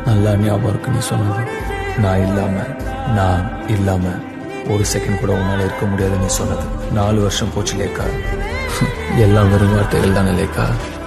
நல்லா ஞாபகம் இருக்கு நீ சொன்னது. நான் இல்லாம ஒரு செகண்ட் கூட உன்னால இருக்க முடியாது நீ சொன்னது. 4 வருஷம் போச்சு லேக்கா. எல்லாம் வெறும் வார்த்தைகள் தானே லேக்கா.